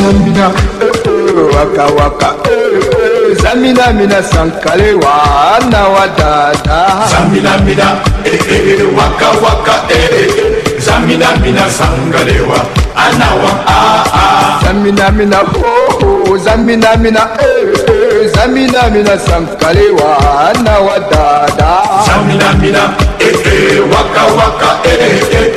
mina waka waka zamina mina sankale wana wa dada zamina mina waka waka zamina mina sankale wa anawa zamina mina ho zamina mina zamina mina sankale wana wa dada zamina mina waka waka